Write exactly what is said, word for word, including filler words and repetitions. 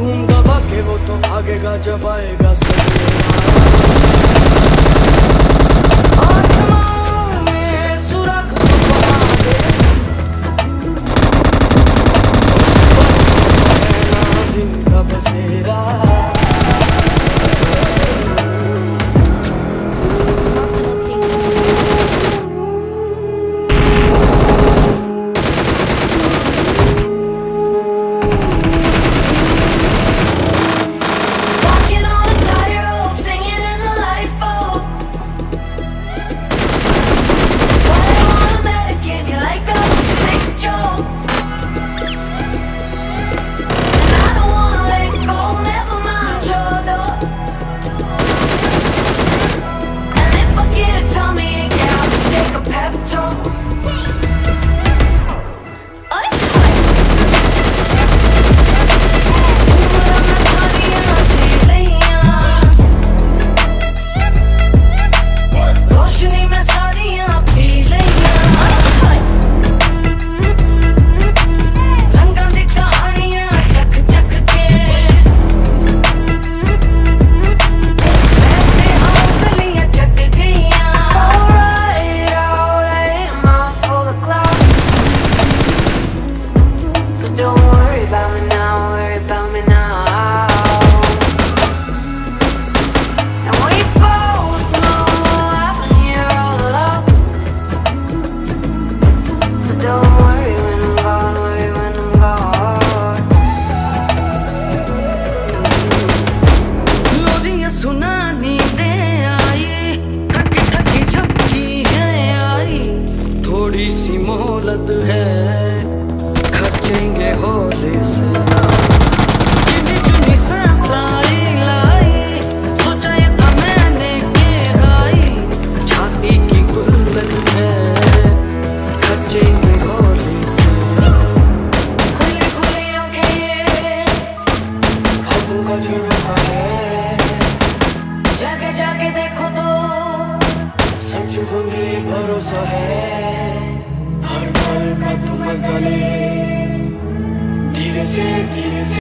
धूम दबा के वो तो भागेगा जब आएगा सवेरा। आसमां में सुराख तो बना दे, ना दिन का बसेरा। सुनानी दे आई, थकी थकी झपकी है आई, थोड़ी सी मोहलत है, खर्चेंगे होली से। चुनी चुनी सांस लाई लाई, सोचा ये था मैंने के गाई, छाती की गुल्लक है, खर्चेंगे होली से। खुली खुली आंखें ये ख्वाबों का झरोखा है, जाके जाके देखो तो सच होंगे भरोसा है। हर पल का तुम मजा ले, धीरे से धीरे से